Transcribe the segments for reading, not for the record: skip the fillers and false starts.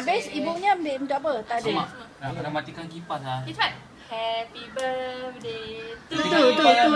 Habis ibunya ambil untuk apa? Tak ada. Nak kena matikan kipas lah. Cepat. Happy birthday to Tu. Happy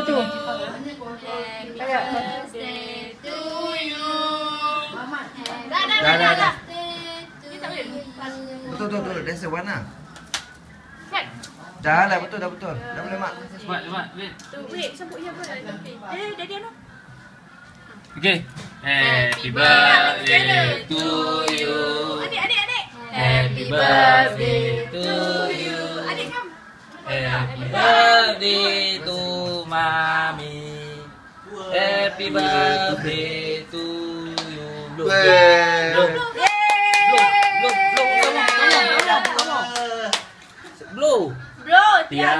Ayat. birthday to you. Dah. Ni tak boleh. Betul. That's the one lah. Kan? Dah betul. Dah boleh mak. Cepat, wait. Tu wait, sebut ya apa? Daddy anu. Okay. Happy birthday to you. Adik. Happy birthday to you. Adik kam. Happy birthday to Mami. Happy birthday to you. Blow. Blow. Bro, Tian.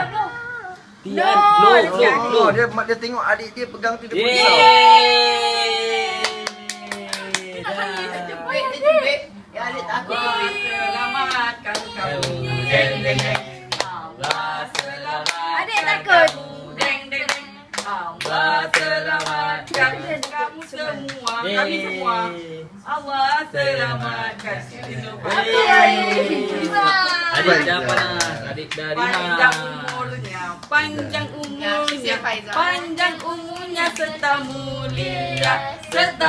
Oh, dia tengok adik dia pegang tu dia pun risau. Adik takut. Selamatkan kamu. Allah selamat. Adik takut. Allah selamatkan kamu semua. Kami semua. Allah selamatkan Adik dah panas. Adik dah panjang umurnya serta mulia serta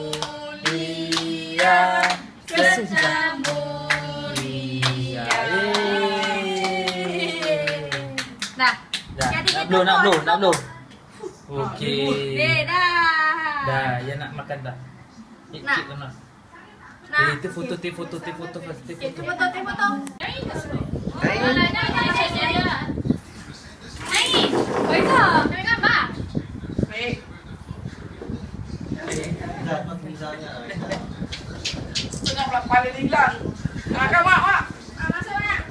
mulia. Nah, nak blow. Okey. dah. Ya nak makan dah. Nak. Cik nak. Nah, Take foto first. foto. Tengah pula paling hilang. Kan mak. Masuk nak.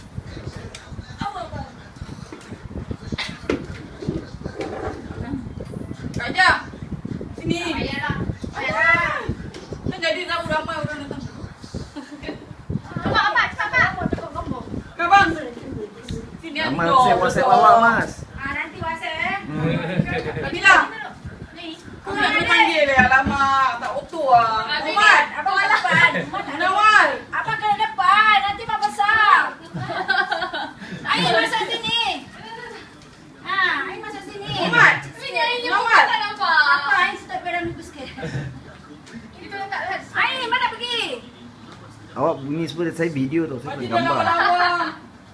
Kaja. Sini. Ayolah. Kan jadi tahu ramai orang datang. Cepat. Kan bang. Sini ada. Mas, WhatsApp awak mas. Nanti WhatsApp Nabila. Ni. Kau nak panggil dia. Alamak. Tak auto lah. Umat. Abang kat depan. Nawal. Abang kat depan. Nanti mak besar. Ayo masuk sini. Air masuk sini. Umat. Sini Nawal. tak nampak. Apa air stop pedang dulu sikit. Itu tak lihat. Air mana pergi? Awak bunyi sebut saya video tu, saya Bagi boleh dia gambar. lama-lama.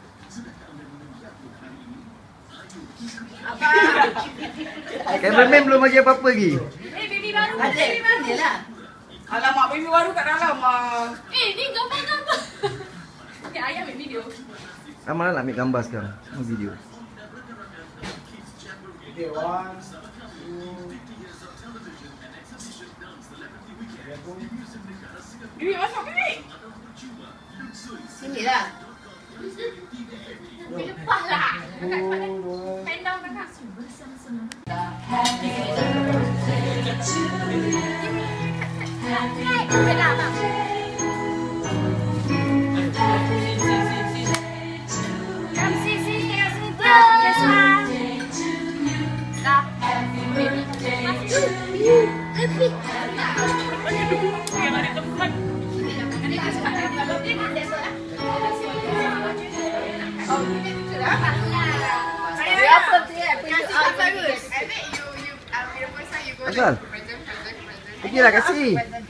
Cameraman belum bagi apa-apa lagi. Baby baru. Baby mana lah? Alamak, baby baru kat dalam lah. Ni gambar. Ni ayah ambil video. Ramai nak ambil gambar sekarang, semua video. Bibi masuk bibi. Sini lah. Lepas lah. Pendang kakak. Asal? Pergilah kasih.